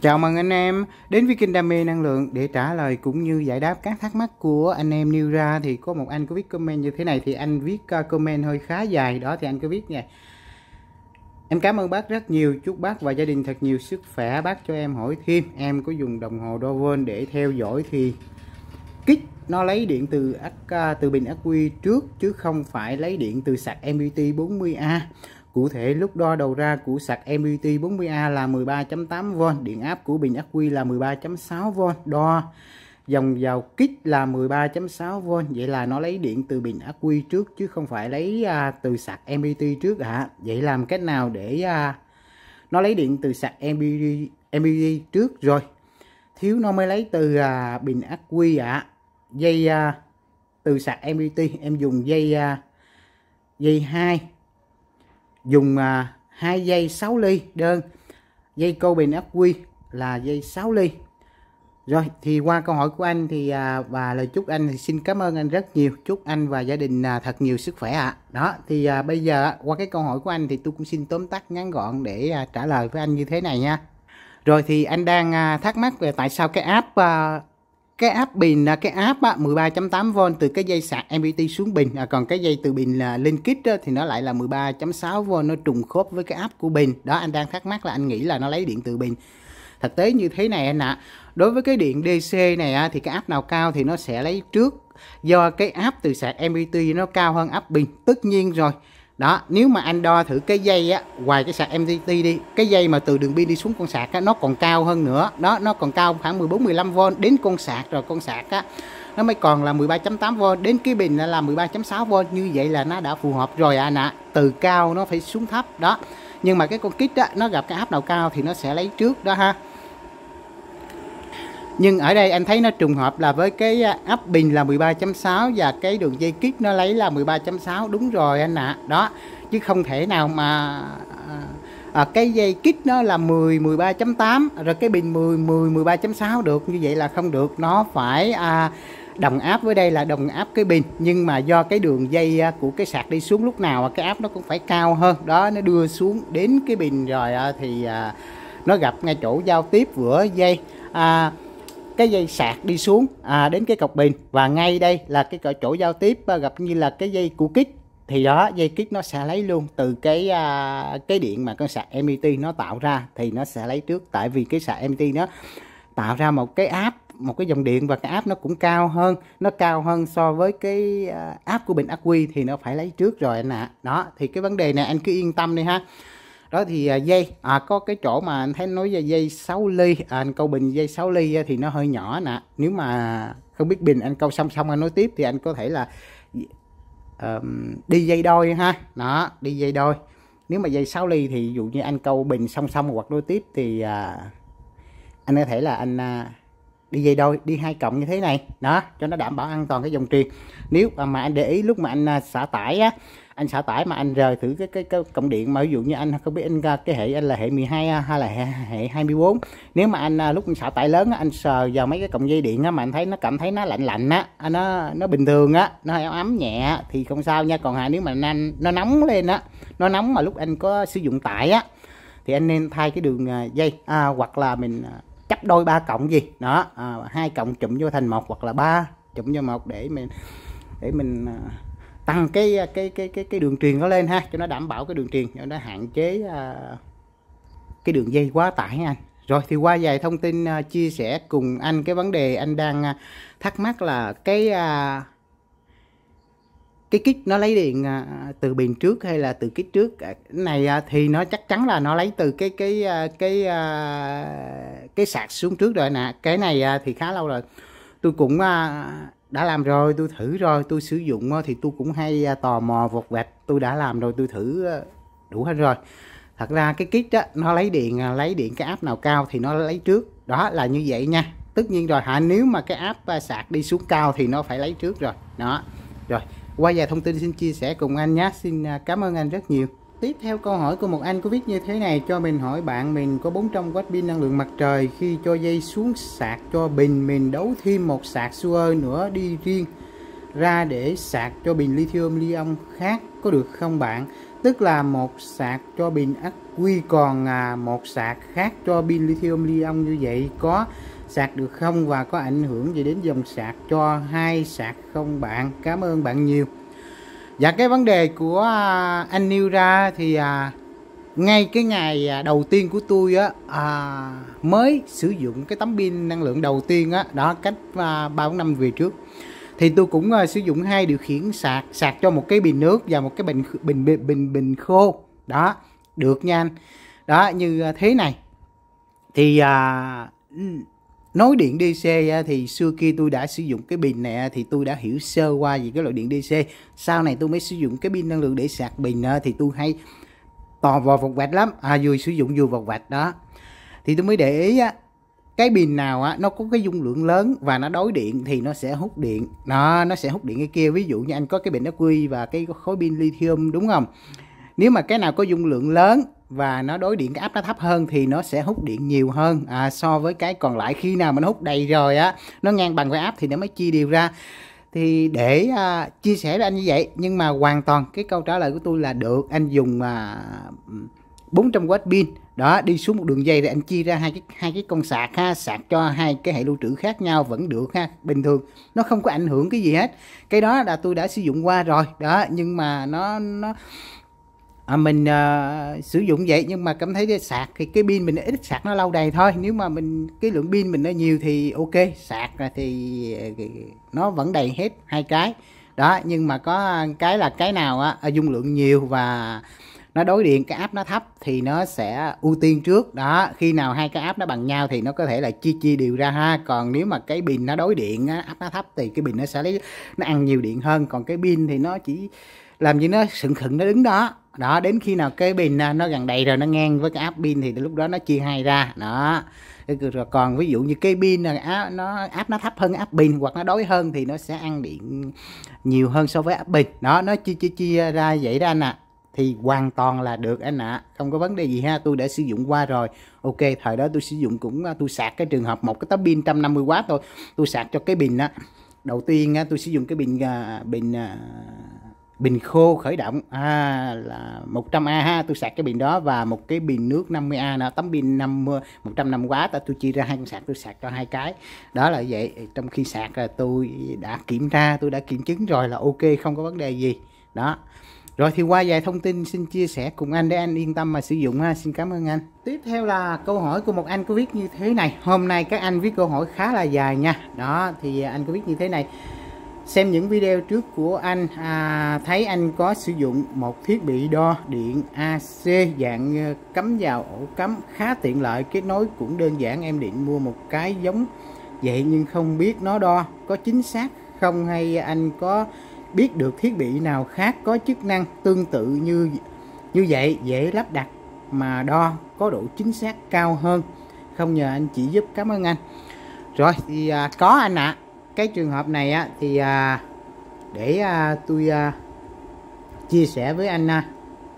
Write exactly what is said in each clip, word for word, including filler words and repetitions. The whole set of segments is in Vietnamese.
Chào mừng anh em đến với kênh Đam mê năng lượng để trả lời cũng như giải đáp các thắc mắc của anh em nêu ra. Thì có một anh có viết comment như thế này, thì anh viết comment hơi khá dài đó, thì anh có viết nha: em cảm ơn bác rất nhiều, chúc bác và gia đình thật nhiều sức khỏe. Bác cho em hỏi thêm, em có dùng đồng hồ đo volt để theo dõi thì kích nó lấy điện từ ắc từ bình ắc quy trước chứ không phải lấy điện từ sạc em pê tê bốn mươi A. Cụ thể lúc đo đầu ra của sạc em pê tê bốn mươi A là mười ba chấm tám volt, điện áp của bình ắc quy là mười ba chấm sáu volt, đo dòng vào kích là mười ba chấm sáu volt. Vậy là nó lấy điện từ bình ắc quy trước chứ không phải lấy à, từ sạc em pê tê trước ạ. À. Vậy làm cách nào để à, nó lấy điện từ sạc em pê tê, em pê tê trước rồi thiếu nó mới lấy từ à, bình ắc quy ạ. À. Dây à, từ sạc em pê tê em dùng dây à, dây hai, dùng à, hai dây sáu ly đơn, dây câu bình ắc quy là dây sáu ly. Rồi thì qua câu hỏi của anh thì à, và lời chúc anh thì xin cảm ơn anh rất nhiều, chúc anh và gia đình à, thật nhiều sức khỏe ạ. À. Đó thì à, bây giờ qua cái câu hỏi của anh thì tôi cũng xin tóm tắt ngắn gọn để à, trả lời với anh như thế này nha. Rồi thì anh đang à, thắc mắc về tại sao cái app à, cái áp bình là cái áp mười ba chấm tám volt từ cái dây sạc em pê tê xuống bình, à, còn cái dây từ bình là lên kích đó, thì nó lại là mười ba chấm sáu volt, nó trùng khớp với cái áp của bình đó. Anh đang thắc mắc là anh nghĩ là nó lấy điện từ bình. Thực tế như thế này anh ạ. À, đối với cái điện đê xê này á, thì cái áp nào cao thì nó sẽ lấy trước, do cái áp từ sạc em pê tê nó cao hơn áp bình tất nhiên rồi. Đó, nếu mà anh đo thử cái dây á, ngoài cái sạc em pê tê đi, cái dây mà từ đường pin đi xuống con sạc á, nó còn cao hơn nữa. Đó, nó còn cao khoảng mười bốn mười lăm volt đến con sạc rồi, con sạc á nó mới còn là mười ba chấm tám volt, đến cái bình là mười ba chấm sáu volt. Như vậy là nó đã phù hợp rồi anh ạ. À. Từ cao nó phải xuống thấp đó. Nhưng mà cái con kích á, nó gặp cái áp nào cao thì nó sẽ lấy trước đó ha. Nhưng ở đây anh thấy nó trùng hợp là với cái áp bình là mười ba chấm sáu và cái đường dây kích nó lấy là mười ba chấm sáu. Đúng rồi anh ạ. À. Đó, chứ không thể nào mà à, cái dây kích nó là mười, mười ba chấm tám rồi cái bình mười, mười, mười ba chấm sáu được. Như vậy là không được. Nó phải à, đồng áp với đây là đồng áp cái bình. Nhưng mà do cái đường dây của cái sạc đi xuống lúc nào cái áp nó cũng phải cao hơn. Đó, nó đưa xuống đến cái bình rồi thì à, nó gặp ngay chỗ giao tiếp giữa dây à, cái dây sạc đi xuống à, đến cái cọc bình, và ngay đây là cái chỗ giao tiếp à, gặp như là cái dây của kích, thì đó dây kích nó sẽ lấy luôn từ cái à, cái điện mà con sạc em pê tê nó tạo ra thì nó sẽ lấy trước. Tại vì cái sạc em pê tê nó tạo ra một cái áp, một cái dòng điện, và cái áp nó cũng cao hơn, nó cao hơn so với cái à, áp của bình ắc quy thì nó phải lấy trước rồi anh ạ. À. Đó thì cái vấn đề này anh cứ yên tâm đi ha. Đó thì à, dây à, có cái chỗ mà anh thấy nói về dây sáu ly, à, anh câu bình dây sáu ly thì nó hơi nhỏ nè. Nếu mà không biết bình anh câu xong xong anh nói tiếp thì anh có thể là uh, đi dây đôi ha. Đó, đi dây đôi. Nếu mà dây sáu ly thì ví dụ như anh câu bình song song hoặc nối tiếp thì à, anh có thể là anh à, đi dây đôi, đi hai cộng như thế này đó, cho nó đảm bảo an toàn cái dòng truyền. Nếu mà anh để ý lúc mà anh xả tải á, anh xả tải mà anh rời thử cái cái, cái cổng điện, mà ví dụ như anh không biết anh cái hệ anh là hệ mười hai hay là hệ, hệ hai mươi bốn, nếu mà anh lúc anh xả tải lớn á, anh sờ vào mấy cái cọng dây điện á mà anh thấy nó cảm thấy nó lạnh lạnh á, nó nó bình thường á, nó ấm ấm nhẹ thì không sao nha. Còn nếu mà anh nó nóng lên á, nó nóng mà lúc anh có sử dụng tải á thì anh nên thay cái đường dây à, hoặc là mình chấp đôi ba cộng gì đó, à, hai cộng chụm vô thành một hoặc là ba chụm vô một để mình để mình tăng cái cái cái cái cái đường truyền nó lên ha, cho nó đảm bảo cái đường truyền, cho nó hạn chế uh, cái đường dây quá tải anh. Rồi thì qua vài thông tin uh, chia sẻ cùng anh cái vấn đề anh đang uh, thắc mắc là cái uh, cái kích nó lấy điện uh, từ bình trước hay là từ kích trước. Cái này uh, thì nó chắc chắn là nó lấy từ cái cái uh, cái uh, cái sạc xuống trước rồi nè. Cái này uh, thì khá lâu rồi tôi cũng uh, đã làm rồi, tôi thử rồi, tôi sử dụng thì tôi cũng hay tò mò vột vẹt, tôi đã làm rồi, tôi thử đủ hết rồi. Thật ra cái kit á, nó lấy điện lấy điện cái áp nào cao thì nó lấy trước, đó là như vậy nha. Tất nhiên rồi hả, nếu mà cái áp sạc đi xuống cao thì nó phải lấy trước rồi. Đó. Rồi, qua vài thông tin xin chia sẻ cùng anh nhé. Xin cảm ơn anh rất nhiều. Tiếp theo câu hỏi của một anh có viết như thế này: cho mình hỏi bạn mình có bốn trăm oát pin năng lượng mặt trời, khi cho dây xuống sạc cho bình mình đấu thêm một sạc xua nữa đi riêng ra để sạc cho bình lithium ion khác có được không bạn? tức là một sạc cho pin ắc quy, còn à, một sạc khác cho pin lithium ion. Như vậy có sạc được không và có ảnh hưởng gì đến dòng sạc cho hai sạc không bạn? Cảm ơn bạn nhiều. Và cái vấn đề của à, anh nêu ra thì à, ngay cái ngày đầu tiên của tôi á, à, mới sử dụng cái tấm pin năng lượng đầu tiên á, đó cách à, ba bốn năm về trước, thì tôi cũng uh, sử dụng hai điều khiển sạc, sạc cho một cái bình nước và một cái bình bình bình bình, bình khô đó, được nha anh. Đó, như uh, thế này thì uh, nối điện đê xê uh, thì xưa kia tôi đã sử dụng cái pin này uh, thì tôi đã hiểu sơ qua về cái loại điện đê xê. Sau này tôi mới sử dụng cái pin năng lượng để sạc pin uh, thì tôi hay tò vò vọc vạch lắm, à, vừa sử dụng vừa vọc vạch đó, thì tôi mới để ý á, cái pin nào á nó có cái dung lượng lớn và nó đối điện thì nó sẽ hút điện, nó nó sẽ hút điện cái kia. Ví dụ như anh có cái pin ắc quy và cái khối pin lithium đúng không, nếu mà cái nào có dung lượng lớn và nó đối điện, cái áp nó thấp hơn thì nó sẽ hút điện nhiều hơn à, so với cái còn lại. Khi nào mà nó hút đầy rồi á, nó ngang bằng với áp thì nó mới chia đều ra. Thì để à, chia sẻ với anh như vậy, nhưng mà hoàn toàn cái câu trả lời của tôi là được. Anh dùng à, bốn trăm oát pin đó, đi xuống một đường dây rồi anh chia ra hai cái hai cái con sạc ha, sạc cho hai cái hệ lưu trữ khác nhau vẫn được ha, bình thường, nó không có ảnh hưởng cái gì hết. Cái đó là tôi đã sử dụng qua rồi đó, nhưng mà nó nó à, mình à, sử dụng vậy nhưng mà cảm thấy cái sạc thì cái pin mình ít sạc nó lâu đầy thôi. Nếu mà mình cái lượng pin mình nó nhiều thì ok, sạc thì nó vẫn đầy hết hai cái đó. Nhưng mà có cái là cái nào á dung lượng nhiều và nó đối điện, cái áp nó thấp thì nó sẽ ưu tiên trước đó. Khi nào hai cái áp nó bằng nhau thì nó có thể là chia chia đều ra ha. Còn nếu mà cái pin nó đối điện á, áp nó thấp thì cái pin nó sẽ lấy nó ăn nhiều điện hơn. Còn cái pin thì nó chỉ làm gì nó sừng khựng nó đứng đó đó, đến khi nào cái pin nó gần đầy rồi, nó ngang với cái áp pin thì lúc đó nó chia hai ra đó. Rồi còn ví dụ như cái pin là nó áp nó thấp hơn áp pin hoặc nó đối hơn thì nó sẽ ăn điện nhiều hơn so với áp pin đó. Nó chia chia chia ra vậy đó anh ạ. À, thì hoàn toàn là được anh ạ, à, không có vấn đề gì ha. Tôi đã sử dụng qua rồi. Ok, thời đó tôi sử dụng cũng tôi sạc cái trường hợp một cái tấm pin một trăm năm mươi oát thôi, tôi sạc cho cái pin á. Đầu tiên á tôi sử dụng cái pin pin bình khô khởi động à, là một trăm a ha, tôi sạc cái pin đó và một cái pin nước năm mươi a nữa, tấm pin năm mươi một trăm năm mươi oát, tôi chia ra hai con sạc, tôi sạc cho hai cái đó là vậy. Trong khi sạc là tôi đã kiểm tra, tôi đã kiểm chứng rồi là ok, không có vấn đề gì đó. Rồi thì qua vài thông tin xin chia sẻ cùng anh để anh yên tâm mà sử dụng ha. Xin cảm ơn anh. Tiếp theo là câu hỏi của một anh có viết như thế này. Hôm nay các anh viết câu hỏi khá là dài nha. Đó thì anh có viết như thế này. Xem những video trước của anh à, thấy anh có sử dụng một thiết bị đo điện a xê dạng cắm vào ổ cắm khá tiện lợi, kết nối cũng đơn giản. Em định mua một cái giống vậy nhưng không biết nó đo có chính xác không, hay anh có biết được thiết bị nào khác có chức năng tương tự như như vậy, dễ lắp đặt mà đo có độ chính xác cao hơn không, nhờ anh chỉ giúp, cảm ơn anh. Rồi thì à, có anh ạ. À, cái trường hợp này á thì à, để à, tôi à, chia sẻ với anh. À.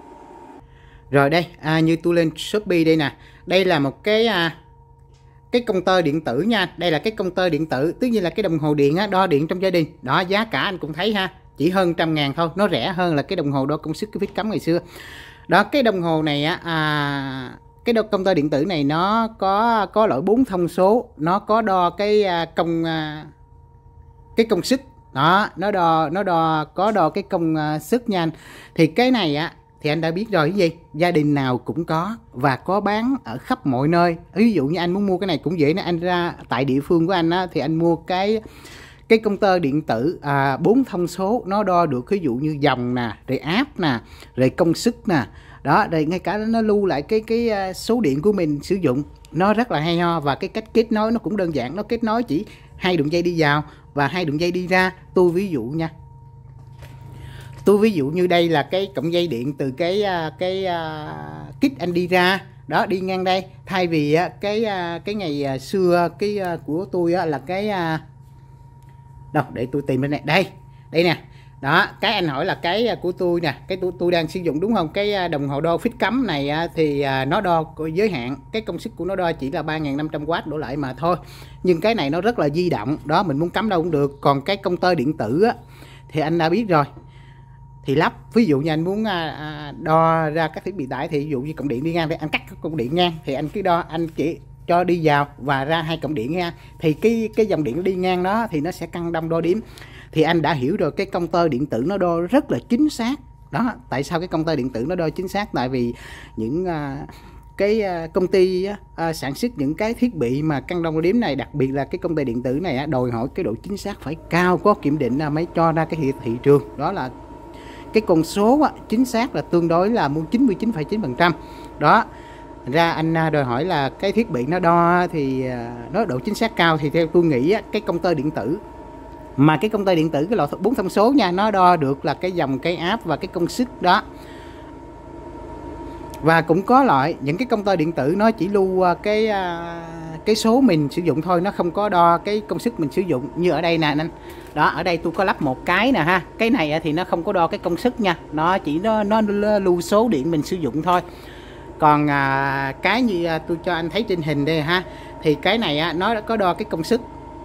Rồi đây à, như tôi lên Shopee đây nè, đây là một cái à, cái công tơ điện tử nha. Đây là cái công tơ điện tử, tức như là cái đồng hồ điện á, đo điện trong gia đình đó. Giá cả anh cũng thấy ha, chỉ hơn trăm ngàn thôi, nó rẻ hơn là cái đồng hồ đo công suất cái phích cắm ngày xưa đó. Cái đồng hồ này á à, cái công tơ điện tử này nó có có lỗi bốn thông số, nó có đo cái à, công à, cái công suất đó, nó đo nó đo có đo cái công à, suất nha anh. Thì cái này á thì anh đã biết rồi, cái gì gia đình nào cũng có và có bán ở khắp mọi nơi. Ví dụ như anh muốn mua cái này cũng vậy nè, anh ra tại địa phương của anh á, thì anh mua cái cái công tơ điện tử à, bốn thông số, nó đo được ví dụ như dòng nè, rồi áp nè, rồi công suất nè đó, rồi ngay cả nó lưu lại cái cái số điện của mình sử dụng. Nó rất là hay ho, và cái cách kết nối nó cũng đơn giản, nó kết nối chỉ hai đường dây đi vào và hai đường dây đi ra. Tôi ví dụ nha, tôi ví dụ như đây là cái cọng dây điện từ cái cái uh, kích anh đi ra đó, đi ngang đây. Thay vì uh, cái uh, cái ngày uh, xưa cái uh, của tôi uh, là cái uh, đâu để tôi tìm bên này, đây đây nè đó. Cái anh hỏi là cái của tôi nè, cái tôi tôi đang sử dụng đúng không, cái đồng hồ đo phích cắm này thì nó đo giới hạn, cái công suất của nó đo chỉ là ba nghìn năm trăm oát đổ lại mà thôi. Nhưng cái này nó rất là di động đó, mình muốn cắm đâu cũng được. Còn cái công tơ điện tử á, thì anh đã biết rồi, thì lắp. Ví dụ như anh muốn à, đo ra các thiết bị tải, thì ví dụ như cổng điện đi ngang, thì anh cắt cổng điện ngang thì anh cứ đo, anh chỉ cho đi vào và ra hai cổng điện nha, thì cái cái dòng điện đi ngang đó thì nó sẽ cân đong đo điểm. Thì anh đã hiểu rồi, cái công tơ điện tử nó đo rất là chính xác đó. Tại sao cái công tơ điện tử nó đo chính xác? Tại vì những à, cái công ty à, sản xuất những cái thiết bị mà cân đong đo đếm này, đặc biệt là cái công tơ điện tử này, đòi hỏi cái độ chính xác phải cao, có kiểm định mới cho ra cái thị, thị trường. Đó là cái con số chính xác là tương đối là chín mươi chín phẩy chín phần trăm đó. Ra anh đòi hỏi là cái thiết bị nó đo thì nó độ chính xác cao, thì theo tôi nghĩ cái công tơ điện tử, mà cái công tơ điện tử cái loại bốn thông số nha, nó đo được là cái dòng cái áp và cái công suất đó. Và cũng có loại những cái công tơ điện tử nó chỉ lưu cái cái số mình sử dụng thôi, nó không có đo cái công suất mình sử dụng. Như ở đây nè anh đó, ở đây tôi có lắp một cái nè ha, cái này thì nó không có đo cái công suất nha, nó chỉ nó nó lưu số điện mình sử dụng thôi. Còn à, cái như à, tôi cho anh thấy trên hình đây ha, thì cái này á, nó có đo cái công suất.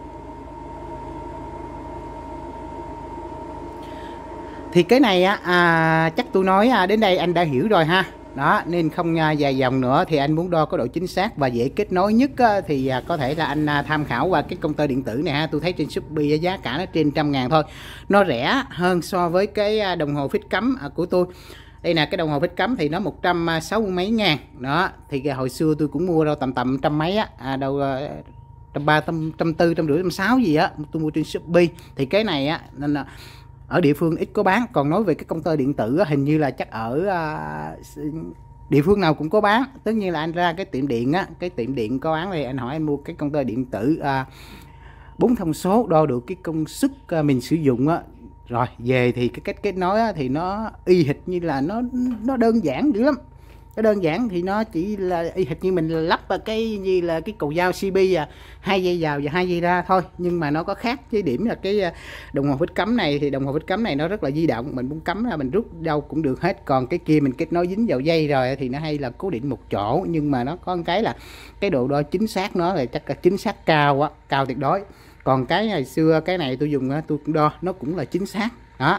Thì cái này á, à, chắc tôi nói à, đến đây anh đã hiểu rồi ha. Đó, nên không à, dài dòng nữa. Thì anh muốn đo có độ chính xác và dễ kết nối nhất á, thì à, có thể là anh à, tham khảo qua cái công tơ điện tử này ha. Tôi thấy trên Shopee giá cả nó trên trăm ngàn thôi, nó rẻ hơn so với cái à, đồng hồ phích cắm à, của tôi. Đây nè, cái đồng hồ phích cắm thì nó một trăm sáu mươi mấy ngàn đó. Thì hồi xưa tôi cũng mua đâu tầm tầm trăm mấy á, à, đâu trăm ba, trăm tư, trăm rưỡi, trăm sáu gì á, tôi mua trên Shopee. Thì cái này á, nên là ở địa phương ít có bán. Còn nói về cái công tơ điện tử á, hình như là chắc ở à, địa phương nào cũng có bán. Tất nhiên là anh ra cái tiệm điện á, cái tiệm điện có bán, thì anh hỏi anh mua cái công tơ điện tử à, bốn thông số đo được cái công suất à, mình sử dụng á. Rồi về thì cái cách kết nối á, thì nó y hệt như là nó nó đơn giản dữ lắm. Cái đơn giản thì nó chỉ là y hệt như mình lắp cái như là cái cầu dao xê bê à, hai dây vào và hai dây ra thôi. Nhưng mà nó có khác cái điểm là cái đồng hồ phích cắm này, thì đồng hồ phích cắm này nó rất là di động, mình muốn cắm ra mình rút đâu cũng được hết. Còn cái kia mình kết nối dính vào dây rồi thì nó hay là cố định một chỗ, nhưng mà nó có một cái là cái độ đo chính xác nó là chắc là chính xác cao á, cao tuyệt đối. Còn cái ngày xưa cái này tôi dùng tôi cũng đo nó cũng là chính xác đó.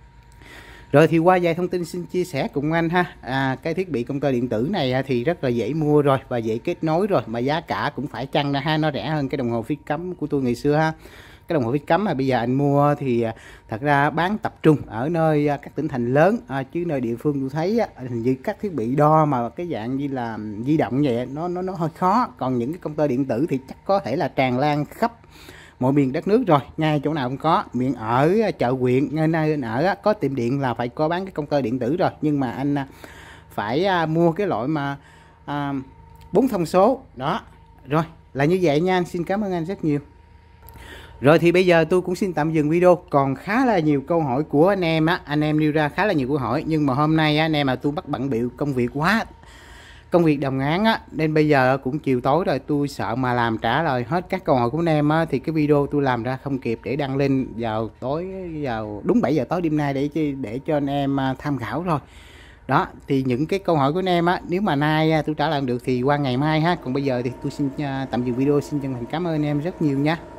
Rồi thì qua vài thông tin xin chia sẻ cùng anh ha. À, cái thiết bị công tơ điện tử này thì rất là dễ mua rồi và dễ kết nối rồi, mà giá cả cũng phải chăng ra ha, nó rẻ hơn cái đồng hồ phích cắm của tôi ngày xưa ha. Cái đồng hồ phích cắm mà bây giờ anh mua thì thật ra bán tập trung ở nơi các tỉnh thành lớn, à, chứ nơi địa phương tôi thấy hình như các thiết bị đo mà cái dạng như là di động vậy nó nó nó hơi khó. Còn những cái công tơ điện tử thì chắc có thể là tràn lan khắp mọi miền đất nước rồi, ngay chỗ nào cũng có. Miền ở chợ huyện, nơi nơi ở có tiệm điện là phải có bán cái công tơ điện tử rồi. Nhưng mà anh phải mua cái loại mà à, bốn thông số đó. Rồi là như vậy nha anh, xin cảm ơn anh rất nhiều. Rồi thì bây giờ tôi cũng xin tạm dừng video. Còn khá là nhiều câu hỏi của anh em á, anh em nêu ra khá là nhiều câu hỏi, nhưng mà hôm nay anh em mà tôi bắt bận bịu công việc quá, công việc đồng án á, nên bây giờ cũng chiều tối rồi, tôi sợ mà làm trả lời hết các câu hỏi của anh em á, thì cái video tôi làm ra không kịp để đăng lên vào tối, vào đúng bảy giờ tối đêm nay để để cho anh em tham khảo rồi. Đó, thì những cái câu hỏi của anh em á, nếu mà nay tôi trả lời được thì qua ngày mai ha. Còn bây giờ thì tôi xin tạm dừng video, xin chân thành cảm ơn anh em rất nhiều nha.